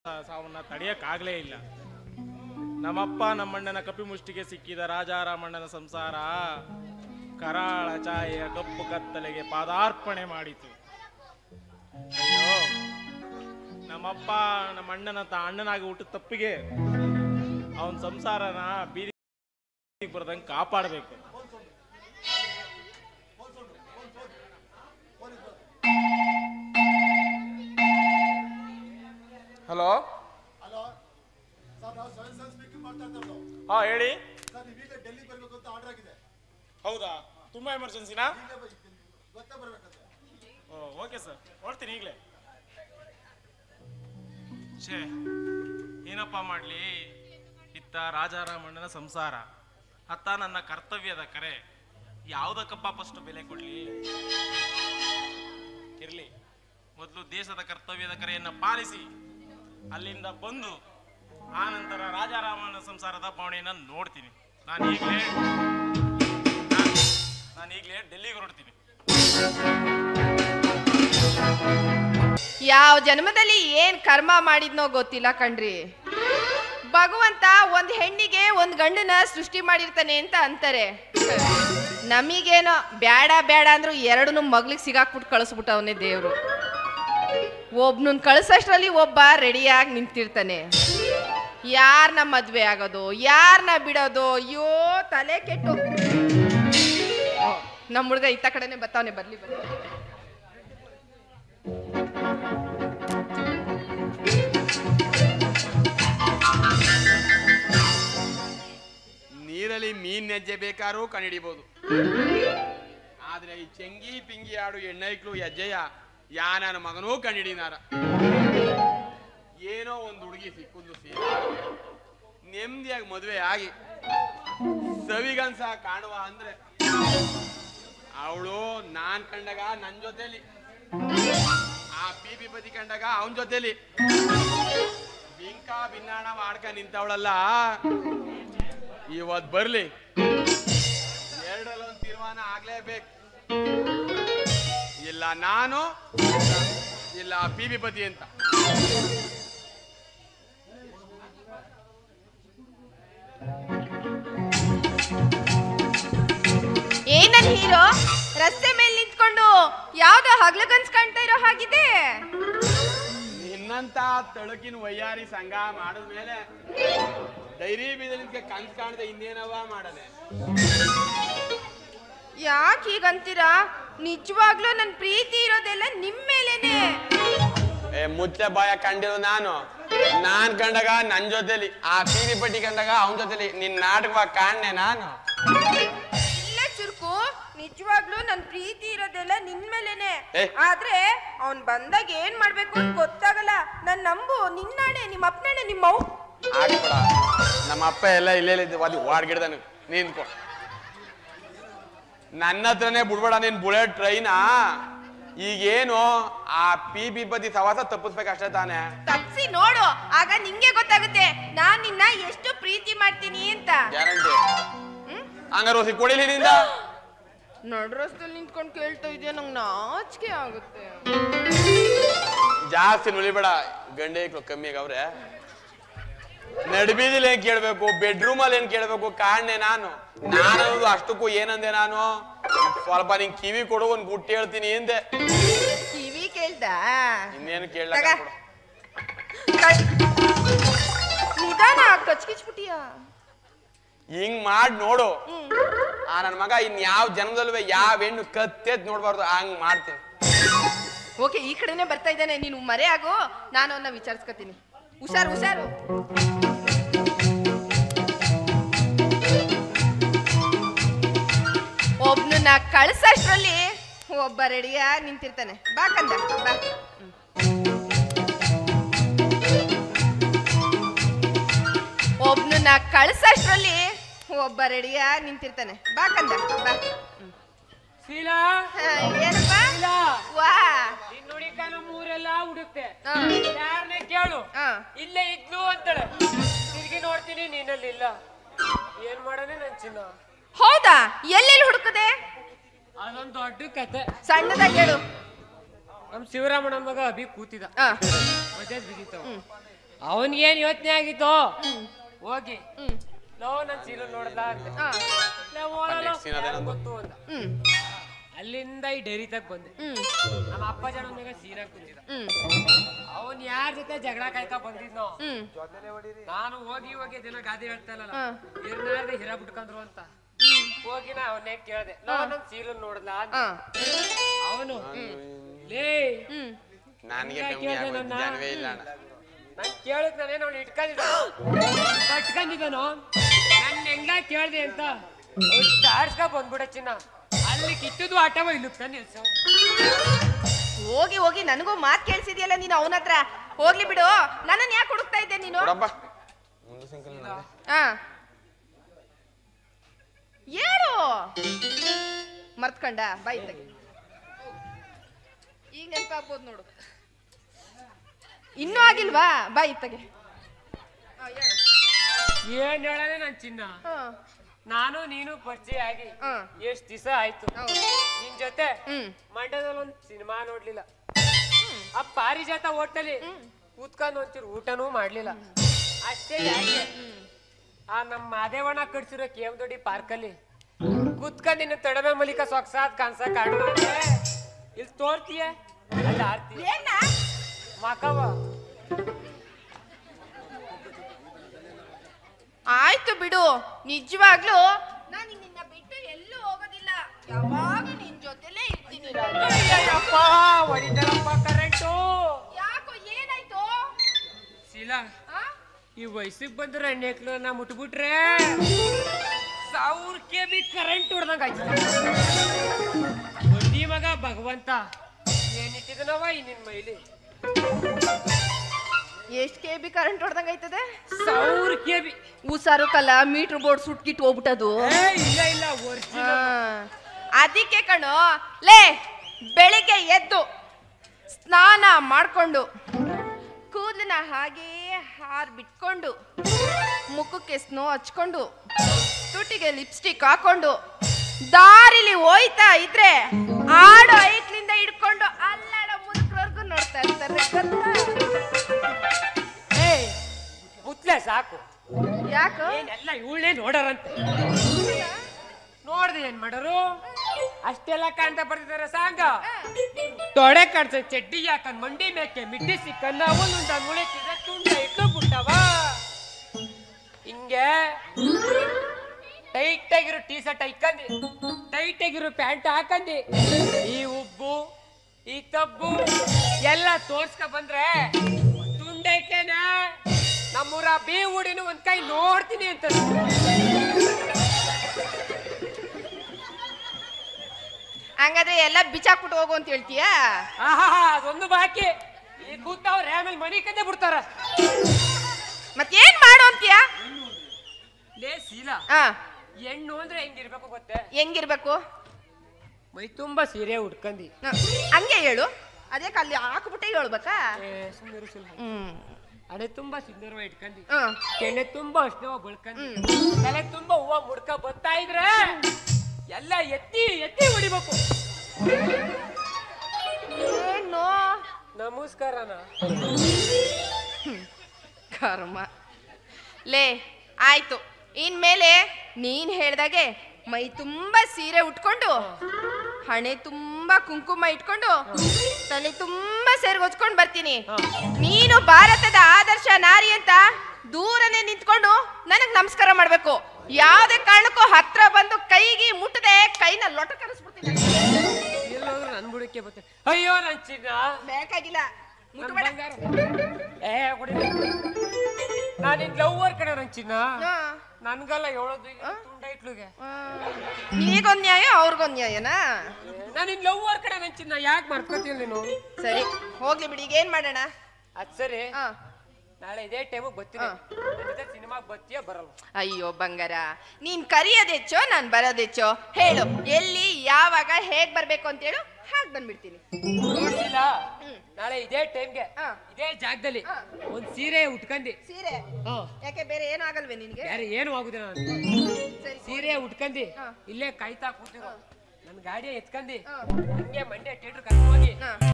ಸಾವನ್ನ ತಡೆಯಕ್ಕಾಗಲೇ ಇಲ್ಲ. ನಮ್ಮಪ್ಪ ನಮ್ಮಣ್ಣನ ಕಪಿಮುಷ್ಟಿಗೆ ಸಿಕ್ಕಿದ ರಾಜಾರಾಮಣ್ಣನ ಸಂಸಾರ ಕರಾಳ ಛಾಯೆಯ ಕಪ್ಪು ಕತ್ತಲೆಗೆ ಪಾದಾರ್ಪಣೆ ಮಾಡಿತು. ಅಯ್ಯೋ, ನಮ್ಮಪ್ಪ ನಮ್ಮಣ್ಣನ ಅಣ್ಣನಾಗಿ ಹುಟ್ಟು ತಪ್ಪಿಗೆ ಅವನ ಸಂಸಾರನ ಬೀದಿ ಬರದಂಗೆ ಕಾಪಾಡಬೇಕು. ಹಲೋ, ಹಾ ಹೇಳಿ. ಹೌದಾ, ತುಂಬಾ ಎಮರ್ಜೆನ್ಸಿನಾ? ಓಕೆ ಸರ್, ಹೊರಡ್ತೀನಿ ಈಗಲೇ. ಛೇ, ಏನಪ್ಪ ಮಾಡ್ಲಿ, ಇತ್ತ ರಾಜಾರಾಮಣ್ಣನ ಸಂಸಾರ, ಅತ್ತ ನನ್ನ ಕರ್ತವ್ಯದ ಕರೆ. ಯಾವುದಕ್ಕಪ್ಪ ಫಸ್ಟ್ ಬೆಲೆ ಕೊಡ್ಲಿ? ಇರ್ಲಿ, ಮೊದಲು ದೇಶದ ಕರ್ತವ್ಯದ ಕರೆಯನ್ನ ಪಾಲಿಸಿ ಅಲ್ಲಿಂದ ಬಂದು ಆ ನಂತರ ರಾಜಾರಾಮನ ಸಂಸಾರದ ಬವಣೆಯನ್ನ ನೋಡ್ತೀನಿ. ನಾನು ಈಗಲೇ ಡೆಲ್ಲಿಗೆ ಹೊರಡ್ತೀನಿ. ಯಾವ ಜನ್ಮದಲ್ಲಿ ಏನ್ ಕರ್ಮ ಮಾಡಿದ್ನೋ ಗೊತ್ತಿಲ್ಲ ಕಣ್ರಿ. ಭಗವಂತ ಒಂದ್ ಹೆಣ್ಣಿಗೆ ಒಂದ್ ಗಂಡನ ಸೃಷ್ಟಿ ಮಾಡಿರ್ತಾನೆ ಅಂತ ಅಂತಾರೆ. ನಮಗೇನೋ ಬ್ಯಾಡ ಬ್ಯಾಡ ಅಂದ್ರು ಎರಡನ್ನೂ ಮಗ್ಲಿಗೆ ಸಿಗಾಕ್ಬಿಟ್ಟು ಕಳಿಸ್ಬಿಟ್ಟವನೇ ದೇವ್ರು. ಒಬ್ನನ್ ಕಳ್ಸಷ್ಟರಲ್ಲಿ ಒಬ್ಬ ರೆಡಿಯಾಗಿ ನಿಂತಿರ್ತಾನೆ. ಯಾರನ್ನ ಮದ್ವೆ ಆಗೋದು, ಯಾರನ್ನ ಬಿಡೋದು, ಅಯ್ಯೋ ತಲೆ ಕೆಟ್ಟು. ನಮ್ಮ ಹುಡುಗ ಇತ್ತ ಕಡೆನೆ ಬರ್ತಾವನೆ, ಬರ್ಲಿ ಬರ್ಲಿ. ನೀರಲ್ಲಿ ಮೀನ್ ಹೆಜ್ಜೆ ಬೇಕಾದ್ರೂ ಕಂಡಿಡಿಬಹುದು, ಆದ್ರೆ ಈ ಚೆಂಗಿ ಪಿಂಗಿ ಆಡು ಎಣ್ಣೈಕ್ಳು ಹೆಜ್ಜೆಯ ಯಾ ನನ್ನ ಮಗನೂ ಕಂಡಿಡಿನಾರ. ಏನೋ ಒಂದು ಹುಡುಗಿ ಸಿಕ್ಕುದು ಸೀದಾ ನೆಮ್ಮದಿಯಾಗಿ ಮದುವೆ ಆಗಿ ಸವಿಗನ್ಸ ಕಾಣುವ ಅಂದ್ರೆ ಅವಳು ನಾನ್ ಕಂಡಾಗ ನನ್ ಜೊತೆಲಿ, ಆ ಪಿ ಬದಿ ಕಂಡಾಗ ಅವನ್ ಜೊತೆಲಿ ಬಿಂಕ ಭಿನ್ನಾಣ ಮಾಡ್ಕ ನಿಂತವಳಲ್ಲ. ಇವತ್ ಬರ್ಲಿ, ಎರಡಲ್ಲೊಂದು ತೀರ್ಮಾನ ಆಗ್ಲೇಬೇಕು. ಇಲ್ಲ ನಾನು, ಇಲ್ಲ ಪಿ ಪತಿ ಅಂತ. ಏನನ್ ಹೀರೋ ರಸ್ತೆ ಮೇಲೆ ನಿಂತ್ಕೊಂಡು ಯಾವ್ದೋ ಹಗ್ಲಗನ್ಸ್ ಕಾಣ್ತಾ ಇರೋ ಹಾಗಿದೆ. ನಿನ್ನಂತ ತಳಕಿನ ವಯ್ಯಾರಿ ಸಂಘ ಮಾಡಿದ್ಮೇಲೆ ಡೈರಿ ಬೀದಲಿಗೆ ಕನ್ಸ್ ಕಾಣದೆ ಇನ್ನೇನವ ಮಾಡನೆ. ಯಾಕೆ ಹೀಗಂತೀರಾ? ನಿಜವಾಗ್ಲೂ ನನ್ ಪ್ರೀತಿ ಇರೋದೆಲ್ಲ ನಿಮ್ ಮೇಲೇನೆ. ಮುಚ್ಚೆ ಬಾಯ ಕಂಡಿರೋ ನಾನ್ ಕಂಡಾಗ ನನ್ ಜೊತೆಲಿ, ಆ ಪಿ ಪಟ್ಟಿ ಕಂಡಾಗ ಅವನ್ ಜೊತೆಲಿ. ನಿನ್ ನಾಟಕವಾಗ ಕಾಣೆ ನಾನು. ಇಲ್ಲ ಚುರುಕು, ನಿಜವಾಗ್ಲೂ ನನ್ ಪ್ರೀತಿ ಇರೋದೆಲ್ಲ ನಿನ್ ಮೇಲೇನೆ. ಆದ್ರೆ ಅವ್ನ್ ಬಂದಾಗ ಏನ್ ಮಾಡ್ಬೇಕು ಅಂತ ಗೊತ್ತಾಗಲ್ಲ. ನನ್ ನಂಬು, ನಿನ್ನಾಣೆ, ನಿಮ್ಮ ಅಪ್ಪನಾಣೆ, ನಿಮ್ಮ ಅವ್ ಆಗ್ಬೇಡ. ನಮ್ಮ ಅಪ್ಪ ಎಲ್ಲ ಇಲ್ಲೇ ವಾಡ್ಗಿಡ್ದ ನಿಂತ್ಕೊ. ನನ್ನ ಹತ್ರನೇ ಬಿಡ್ಬೇಡ ನೀನ್ ಬುಲೆಟ್ ಟ್ರೈನಾ. ಈಗೇನು ಆ ಪಿ ಬದಿ ಸವಾಸ ತಪ್ಪಿಸ್ಬೇಕಷ್ಟೇ ತಾನೆ. ತಪ್ಸಿ ನೋಡು, ಆಗ ನಿಂಗೆ ಗೊತ್ತಾಗುತ್ತೆ ನಾನ್ ನಿನ್ನ ಎಷ್ಟು ಪ್ರೀತಿ ಮಾಡ್ತೀನಿ ಅಂತ. ಗ್ಯಾರಂಟಿ. ಹಂಗಾರ ಕೊಡಿಲಿ ನಿಂದ. ನಡ್ರಸ್ತಲ್ಲಿ ನಿಂತ್ಕೊಂಡು ಕೇಳ್ತಾ ಇದೆಯಾ, ನಂಗೆ ನಾಚಿಕೆ ಆಗುತ್ತೆ. ಜಾಸ್ತಿ ನುಳಿಬೇಡ, ಗಂಡೇಕ್ಳು ಕಮ್ಮಿ ಆಗವ್ರೆ. ನಡ್ಬೀದಿಲ್ ಏನ್ ಕೇಳ್ಬೇಕು, ಬೆಡ್ರೂಮ್ ಅಲ್ಲಿ ಏನ್ ಕೇಳ್ಬೇಕು ಕಾಣೆ ನಾನು. ನಾನು ಅಷ್ಟಕ್ಕೂ ಏನಂದೆ ನಾನು, ಸ್ವಲ್ಪ ನಿಂಗೆ ಕಿವಿ ಕೊಡು, ಒಂದ್ ಗುಟ್ಟಿ ಹೇಳ್ತೀನಿ ಎಂದೆ. ಕಿವಿ ಕೇಳ್ದ? ಇನ್ನೇನು ಕೇಳ. ನಿಧಾನ, ಕಚ್ಕಿಚ್ಬಿಟ್ಟಿಯಾ? ಹಿಂಗ್ ಮಾಡ್ ನೋಡು. ಆ ನನ್ ಮಗ ಇನ್ ಯಾವ ಜನ್ಮದಲ್ವೇ ಯಾವ ಹೆಣ್ಣು ಕತ್ತೆದ್ ನೋಡ್ಬಾರ್ದು, ಹಂಗ್ ಮಾಡ್ತೀನಿ. ಓಕೆ, ಈ ಕಡೆನೆ ಬರ್ತಾ ಇದ್ದಾನೆ, ನೀನು ಮರೆ ಆಗೋ, ನಾನು ಅವನ್ನ ವಿಚಾರಿಸ್ಕೊತೀನಿ. ಹುಷಾರು ಹುಷಾರು. ಒಬ್ನನ್ನ ಕಳ್ಸಷ್ಟ್ರಲ್ಲಿ ಒಬ್ಬ ರೆಡಿಯಾ ನಿಂತಿರ್ತಾನೆ. ಬಾ ಕಂದ, ಬಾ. ಒಬ್ನನ್ನ ಕಳ್ಸಷ್ಟ್ರಲ್ಲಿ ಒಬ್ಬ ರೆಡಿಯಾ ನಿಂತಿರ್ತಾನೆ. ಬಾ ಕಂದ, ಬಾ. ಶೀಲಾ, ಏನಪ್ಪ? ವಾ, ಊರೆಲ್ಲ ಹುಡುಕ್ತೆ, ಯಾರನ್ನೇ ಕೇಳು, ಇಲ್ಲೇ ಇದ್ಲು ಅಂತಾಳೆ. ತಿರ್ಗಿ ನೋಡ್ತೀನಿ, ನೀನಲ್ಲಿಲ್ಲ. ಏನ್ ಮಾಡನೆ ನನ್ ಚಿನ್ನ? ಹೌದಾ? ಎಲ್ಲೆಲ್ಲಿ ಹುಡುಕದೆ? ಅದೊಂದು ದೊಡ್ಡ ಕತೆ. ಸಣ್ಣದಾಗಿ ಹೇಳು. ನಮ್ ಶಿವರಾಮಣ್ಣ ಮಗ ಅಭಿ ಕೂತಿದ, ಮಧ್ಯಾಹ್ನ ಬಿದ್ದಿತ್ತವ. ಅವನ್ಗೇನ್ ಯೋಚನೆ ಆಗಿತ್ತು ಹೋಗಿ ಲೋ ನನ್ ಸೀಲು ನೋಡ್ದ ಗೊತ್ತು ಅಂತ ಅಲ್ಲಿಂದ ಈ ಡೈರಿ ತಗ ಬಂದೆ ನಮ್ಮ ಅಪ್ಪ ಜನ ಸೀರೆ ಕೂತಿದ್ದ ಅವನ್ ಯಾರ ಜೊತೆ ಜಗಳ ಕಾಯ್ಕ ಬಂದಿದ್ನೋ ನಾನು ಹೋಗಿ ಹೋಗಿ ದಿನ ಗಾದಿ ಹೇಳ್ತಾ ಇಲ್ಲ ಇರ್ನಾರ್ದೆ ಹಿರ ಬಿಟ್ಕೊಂಡ್ರು ಅಂತ ಹೋಗಿ ನಾ ಅವನ್ನೇ ಕೇಳ್ದೆ ನನ್ ಸೀಲು ನೋಡ್ದ ಅಂತ ಅವನು ಲೇ ನಾನ್ ಕೇಳಕ್ ನಾನೇನು ಅವ್ನು ಇಟ್ಕೊಂಡಿದ್ದಾನೋ ನನ್ ಹೆಂಗ ಕೇಳ್ದೆ ಅಂತ ಚಾರ್ಜ್ಗ ಬಂದ್ಬಿಡ ಚಿನ್ನ ಅಲ್ಲಿ ಕಿತ್ತದು ಆಟವ ಇಲ್ಲುತ್ತ ನಿಲ್ಸ ಹೋಗಿ ಹೋಗಿ ನನಗೂ ಮಾತ್ ಕೇಳಿಸಿದ್ಯಲ್ಲ ನೀನು ಅವನ ಹತ್ರ ಹೋಗ್ಲಿ ಬಿಡು ನನ್ನನ್ನು ಯಾಕೆ ಹುಡುಕ್ತಾ ಇದ್ದೆ ನೀನು ಹೇಳು ಮರ್ತ್ಕೊಂಡ ಬಾಯಿ ತೆಗಿ ಈಗ ನೆನಪಾಗ್ಬೋದು ನೋಡು ಇನ್ನೂ ಆಗಿಲ್ವಾ ಬಾಯಿ ತೆಗೆ ಏನ್ ಹೇಳನೆ ನನ್ ಚಿನ್ನ ನಾನು ನೀನು ಪರಿಚಯ ಆಗಿ ಎಷ್ಟ್ ದಿವಸ ಆಯ್ತು ನಿನ್ ಜೊತೆ ಮಂಡ್ಯದಲ್ಲಿ ಒಂದ್ ಸಿನಿಮಾ ನೋಡ್ಲಿಲ್ಲ ಆ ಪಾರಿಜಾತ ಹೋಟೆಲಿ ಕೂತ್ಕೊಂಡು ಒಂಚೂರು ಊಟನೂ ಮಾಡ್ಲಿಲ್ಲ ಅಷ್ಟೇ ಯಾಕೆ ಆ ನಮ್ ಮಾದೇವಣ್ಣ ಕಟ್ಸಿರೋ ಕೇಮ್ ದೊಡ್ಡಿ ಪಾರ್ಕಲ್ಲಿ ಕೂತ್ಕೊಂಡು ನಿನ್ನ ತಡವೆ ಮಲಿಕ ಸೊಕ್ಸಾದ್ ಕಾಣ್ಸ ಕಾಣು ಇಲ್ಲಿ ತೋರ್ತೀಯ ಅಲ್ಲಿ ಆರ್ತೀಯ ಮಕವ ಆಯ್ತು ಬಿಡು ನಿಜವಾಗ್ಲೂ ನಾನು ನಿನ್ನ ಬಿಟ್ಟು ಎಲ್ಲೂ ಹೋಗೋದಿಲ್ಲ ಯಾವಾಗ ನಿನ್ ಜೊತೆಲೇ ಇರ್ತೀನಿ ಹೊಡಿತಾರಪ್ಪ ಕರೆಂಟು ಯಾಕೋ ಏನಾಯ್ತು ಶೀಲಾ ಈ ವಯಸ್ಸಿಗೆ ಬಂದ್ರೆ ಹೆಣ್ಣೆಕ್ಲನ್ನ ಮುಟ್ಬಿಟ್ರೆ 1000 kb ಕರೆಂಟ್ ಹೊಡ್ದಂಗ ಆಯ್ತು ಬಡ್ಡಿ ಮಗ ಭಗವಂತ ಏನಿಟ್ಟಿದನವ ಈ ನಿನ್ ಮೈಲಿ ಎಷ್ಟು ಕೆಬಿ ಕರೆಂಟ್ ಹೊಡ್ದಂಗ ಆಯ್ತದೆ 1000 kb ಉಸಾರು ಕಲ್ಲ ಮೀಟರ್ ಬೋರ್ಡ್ ಸುಟ್ಕಿಟ್ಟು ಹೋಗ್ಬಿಟ್ಟದು ಇಲ್ಲ ಇಲ್ಲ ಅದಕ್ಕೆ ಕಣೋ ಲೇ ಬೆಳಿಗ್ಗೆ ಎದ್ದು ಸ್ನಾನ ಮಾಡ್ಕೊಂಡು ಕೂದಲನ್ನ ಹಾಗೇ ಹಾರ್ ಬಿಟ್ಕೊಂಡು ಮುಖಕ್ಕೆ ಸ್ನೋ ಹಚ್ಕೊಂಡು ತುಟಿಗೆ ಲಿಪ್ಸ್ಟಿಕ್ ಹಾಕೊಂಡು ದಾರಿಲಿ ಹೋಯ್ತಾ ಇದ್ರೆ ಆಡೋ ಐಕ್ಲಿಂದ ಹಿಡ್ಕೊಂಡು ಅಲ್ಲಾಡೋ ಮುದುಕರವರೆಗೂ ನೋಡ್ತಾ ಇರ್ತಾರೆ ಮುತ್ಲೆ ಸಾಕು ಯಾಕೋ ಏನೆಲ್ಲ ಇವಳೇ ನೋಡಾರಂತೆ ನೋಡ್ದೆ ಏನ್ ಮಾಡೋರು ಅಷ್ಟೆಲ್ಲ ಕಾಣ್ತಾ ಬರ್ತಿದಾರೆ ಸಾಂಗ ತೊಡೆ ಕಾಡ್ಸ ಚಡ್ಡಿ ಯಾಕಂದ್ ಮಂಡಿ ಮೇಕೆ ಮಿಡ್ಡಿ ಸಿಕ್ಕನ್ನ ಅವನೊಂದ ಮುಳೆತಿದ್ರೆ ತುಂಡ ಇಟ್ಟು ಬಿಟ್ಟವ ಹಿಂಗೆ ಟೈಟ್ ಆಗಿರೋ ಟೀ ಶರ್ಟ್ ಹಾಕಂದಿ ಟೈಟ್ ಆಗಿರೋ ಪ್ಯಾಂಟ್ ಹಾಕಂದಿ ಈ ಉಬ್ಬು ಈ ತಬ್ಬು ಎಲ್ಲ ತೋರ್ಸ್ಕ ಬಂದ್ರೆ ತುಂಡೈತೇನ ನಮ್ಮೂರ ಬಿ ಊಡಿನ ಒಂದ್ ಕೈ ನೋಡ್ತೀನಿ ಅಂತ ಹಂಗಾದ್ರೆ ಎಲ್ಲ ಬಿಚ್ಚಾಕ್ಬಿಟ್ಟು ಹೋಗು ಅಂತ ಹೇಳ್ತೀಯಾ ಅದೊಂದು ಬಾಕಿ ಈ ಕೂತವ್ರೆ ಆಮೇಲೆ ಮನಿ ಕದ್ದೆ ಬಿಡ್ತಾರ ಮತ್ತೇನ್ ಮಾಡು ಅಂತೀಯ ಲೇ ಶೀಲಾ ಹೆಣ್ಣು ಅಂದ್ರೆ ಹೆಂಗಿರ್ಬೇಕು ಗೊತ್ತೇ ಹೆಂಗಿರ್ಬೇಕು ಮೈ ತುಂಬಾ ಸೀರೆ ಉಟ್ಕಂದಿ ಹಂಗೆ ಹೇಳು ಅದೇ ಅಲ್ಲಿ ಹಾಕ್ಬಿಟ್ಟೆ ಹೇಳ್ಬೇಕಾ ಹಣೆ ತುಂಬಾ ಸಿಂಧೂರವ ಇಟ್ಕಂದಿ ಕೆಣ್ಣೆ ತುಂಬಾ ಅಷ್ಟವ ಬಳ್ಕಂದಿ ತಲೆ ತುಂಬಾ ಹೂವ ಮುಡ್ಕ ಬರ್ತಾ ಇದ್ರೆ ಎಲ್ಲ ಎತ್ತಿ ಎತ್ತಿ ಹೊಡಿಬೇಕು ಏನು ನಮಸ್ಕಾರನ ಕರ್ಮ ಲೇ ಆಯ್ತು ಇನ್ಮೇಲೆ ನೀನ್ ಹೇಳ್ದಾಗೆ ಮೈ ತುಂಬಾ ಸೀರೆ ಉಟ್ಕೊಂಡು ಹಣೆ ತುಂಬಾ ಕುಂಕುಮ ಇಟ್ಕೊಂಡು ತಲೆ ತುಂಬಾ ಸೇರ್ಗೊಚ್ಕೊಂಡ್ ಬರ್ತೀನಿ ನೀನು ಭಾರತದ ಆದರ್ಶ ನಾರಿ ಅಂತ ದೂರನೇ ನಿಂತ್ಕೊಂಡು ನನಗ್ ನಮಸ್ಕಾರ ಮಾಡ್ಬೇಕು ಯಾವ್ದೇ ಕಾರಣಕ್ಕೂ ಹತ್ರ ಬಂದು ಕೈಗೆ ಮುಟ್ಟದೆ ಕೈನ ಲೊಟ ಕರೆಸ್ಬಿಡ್ತೀನಿ ಎಲ್ಲೋದ್ರು ನನ್ ಬುಡಕ್ಕೆ ಬರ್ತೇನೆ ಅಯ್ಯೋ ನನ್ ಚಿನ್ನ ಬೇಕಾಗಿಲ್ಲ ನಾನಿನ್ ಲವ್ವರ್ ಕಡೆ ನನ್ ಚಿನ್ನ ನನ್ಗಲ್ಲ ಹೇಳೋದು ತುಂಡ ಇಟ್ಲುಗೆ ನೀಗೊಂದ್ ನ್ಯಾಯ ಅವ್ರಿಗೊಂದ್ ನ್ಯಾಯನಾ ನಾನಿನ್ ಲವ್ವರ್ ಕಡೆ ನನ್ ಚಿನ್ನ ಯಾಕೆ ಮರ್ತ್ಕೋತೀಯ ನೀನು ಸರಿ ಹೋಗ್ಲಿ ಬಿಡಿ ಈಗ ಏನ್ ಮಾಡೋಣ ಅದ್ ಸರಿ ನಾಳೆ ಇದೇ ಟೈಮಿಗೆ ಬರ್ತೀನಿ ಸಿನಿಮಾಗ್ ಬರ್ತೀಯ ಬರಲ್ಲ ಅಯ್ಯೋ ಬಂಗಾರ ನೀನ್ ಕರಿಯೋದೆಚ್ಚೋ ನಾನ್ ಬರೋದೆಚ್ಚೋ ಹೇಳು ಎಲ್ಲಿ ಯಾವಾಗ ಹೇಗ್ ಬರ್ಬೇಕು ಅಂತ ಹೇಳು ಹಾಗೆ ಬಂದ್ಬಿಡ್ತೀನಿ ನೋಡ್ತಿಲ್ಲ ನಾಳೆ ಇದೇ ಟೈಮ್ಗೆ ಇದೇ ಜಾಗದಲ್ಲಿ ಒಂದ್ ಸೀರೆ ಉಟ್ಕಂದಿ ಸೀರೆ ಯಾಕೆ ಬೇರೆ ಏನು ಆಗಲ್ವೇ ನಿನ್ಗೆ ಬೇರೆ ಏನು ಆಗುದಿಲ್ಲ ಸೀರೆ ಉಟ್ಕಂದಿ ಇಲ್ಲೇ ಕಾಯ್ತಾ ಕೂತಿರೋ ನನ್ ಗಾಡಿ ಎತ್ಕಂದಿ ಹಂಗೆ ಮಂಡ್ಯ ಥಿಯೇಟರ್ ಕರ್ಕೊಂಡು ಹೋಗಿ